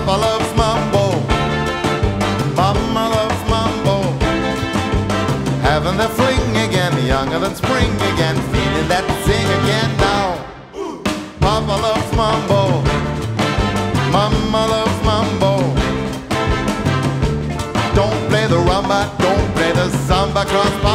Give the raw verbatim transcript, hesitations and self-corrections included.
Papa loves mambo, Mama loves mambo. Having the fling again, younger than spring again, feeling that zing again now. Papa loves mambo, Mama loves mambo. Don't play the rumba, don't play the samba, cross